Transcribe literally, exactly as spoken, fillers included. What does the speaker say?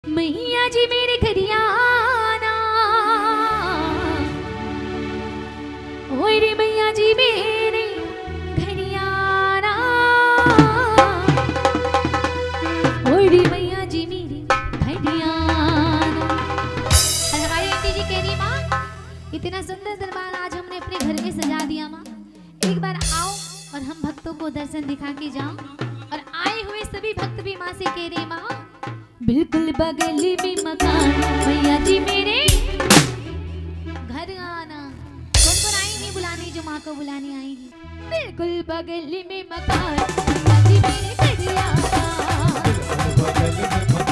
मैया जी मेरे घर आना, ओए रे मैया जी मेरे घर आना, ओए रे मैया जी मेरे घर आना। और हमारी आंटी जी कह रही माँ, इतना सुंदर दरबार आज हमने अपने घर में सजा दिया माँ, एक बार आओ और हम भक्तों को दर्शन दिखा के जाओ। और आए हुए सभी भक्त भी माँ से कह रहे माँ, बिल्कुल बगल में मकान मैया जी मेरे घर आना। कौन कौन आएंगे बुलाने, जो माँ को बुलाने आएंगी। बिल्कुल बगल में मकान मैया जी मेरे घर आना।